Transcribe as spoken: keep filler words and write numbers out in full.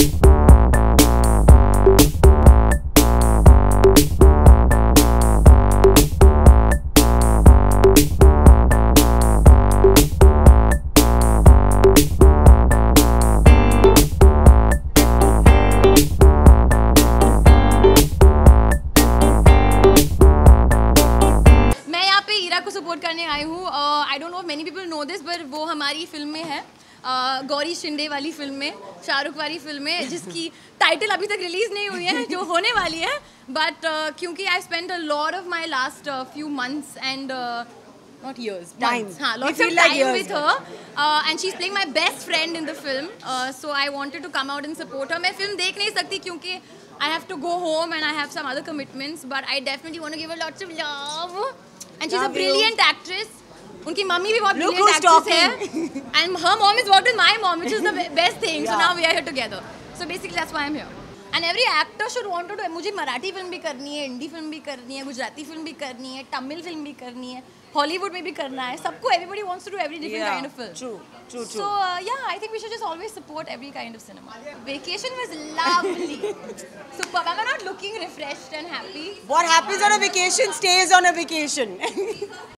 को सपोर्ट करने आई हूँ. I don't know many people know this but वो हमारी फिल्म में है, uh, गौरी शिंदे वाली फिल्म में, शाहरुख वाली फिल्म में, जिसकी टाइटल अभी तक रिलीज नहीं हुई है, जो होने वाली है. बट uh, क्योंकि I spend a lot of my last few months and not years, months. Haan, lots of like time years, with her, uh, and she's playing my best friend in the film. Uh, so I wanted to come out and support her. मैं film देख नहीं सकती क्योंकि I have to go home and I have some other commitments. But I definitely want to give her lots of love. And she's love a brilliant you. actress. उनकी mummy भी बहुत Look brilliant actress है. And her mom is worked with my mom, which is the best thing. Yeah. So now we are here together. So basically that's why I'm here. And every actor should want to do. मुझे Marathi film भी करनी है, Hindi film भी करनी है, Gujarati film भी करनी है, तमिल फिल्म भी करनी है, हॉलीवुड में भी करना है. सबको everybody wants to do every different yeah, kind of film. True, true, true. So uh, yeah, I think we should just always support every kind of cinema. Vacation was lovely. Superb. Am I not looking refreshed and happy? What happens on a vacation stays on a vacation.